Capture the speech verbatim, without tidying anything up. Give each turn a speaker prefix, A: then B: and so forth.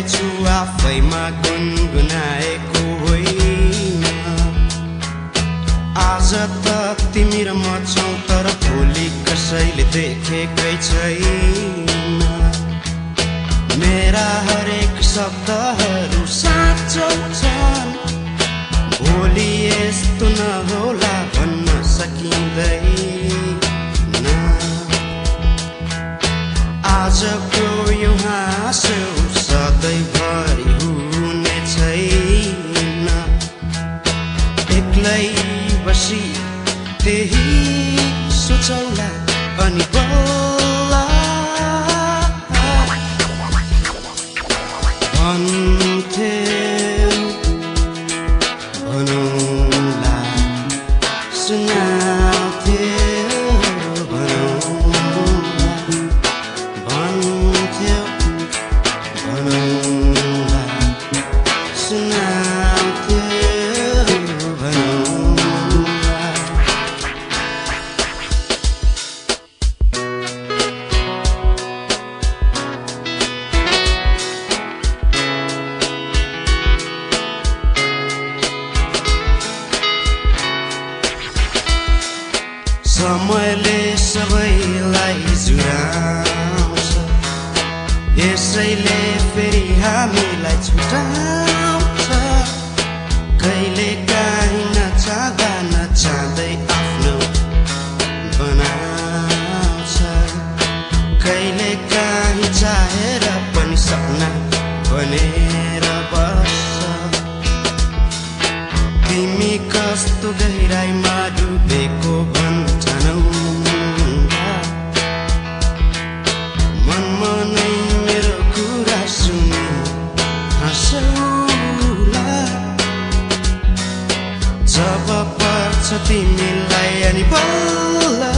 A: छु आफैमा गुनगुनाएको होइन। आज त तिमी र म छौं तर भोलि कसैले देखेकै छैन। मेरा हरेक शब्दहरू साँचो छन्, भोलि यस्तो नहोला भन्न सकिँदैन। आजको यो हाँसो सधैँभरि हुने छैन। एक्लै बसी त्यही सोचौला अनि बोल्ला। भन्थ्यौ भनौँला, सुनाउँथ्यौ भनौँला। भन्थ्यौ भनौँला, सुनाउँथ्यौ भनौँला। समयले सबैलाई जुराउँछ, यसैले फेरि हामीलाई छुटाउँछ। कहिले काहीँ नचाहँदा नचाहँदै आफ्नो बनाउँछ, कहिले काहीँ चाहेर पनि सपना बनेर बस्छ। तिमी कस्तो गहिराइमा डुबेको भन्ठानौ, मनमा नै मेरो कुरा सुनि हाँसौला। जब पर्छ तिमीलाई अनि बोल्ला।